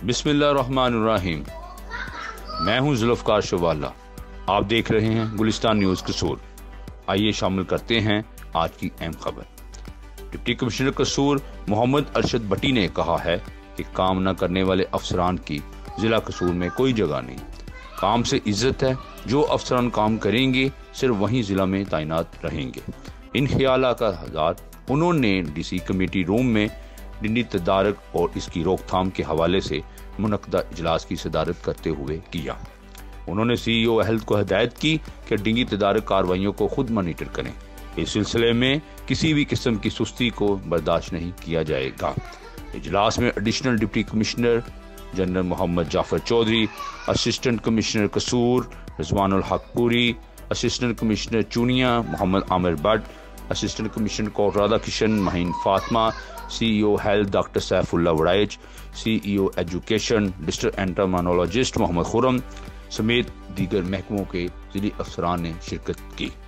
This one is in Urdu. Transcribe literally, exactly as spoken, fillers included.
بسم اللہ الرحمن الرحیم۔ میں ہوں ذوالفقار شوالا، آپ دیکھ رہے ہیں گلستان نیوز قصور۔ آئیے شامل کرتے ہیں آج کی اہم خبر۔ ڈپٹی کمشنر قصور محمد ارشد بٹی نے کہا ہے کہ کام نہ کرنے والے افسران کی ضلع قصور میں کوئی جگہ نہیں، کام سے عزت ہے، جو افسران کام کریں گے صرف وہیں ضلع میں تعینات رہیں گے۔ ان خیالات کا اظہار انہوں نے ڈی سی کمیٹی روم میں ڈنگی تدارک اور اس کی روک تھام کے حوالے سے منعقدہ اجلاس کی صدارت کرتے ہوئے کیا۔ انہوں نے سی ای او ہیلتھ کو ہدایت کی کہ ڈنگی تدارک کارروائیوں کو خود مانیٹر کریں، اس سلسلے میں کسی بھی قسم کی سستی کو برداشت نہیں کیا جائے گا۔ اجلاس میں additional deputy commissioner general Muhammad Jafar Chaudhry, assistant commissioner Kasur Rizwan Ulhaq Puri, assistant commissioner Chunian Muhammad Amir Butt, assistant commissioner Kot Radha Kishan Maheen Fatima, C E O health doctor Saif Ullah Warraich, C E O education district entomologist Muhammad Khurram سمیت دیگر محکموں کے ضلعی افسران نے شرکت کی۔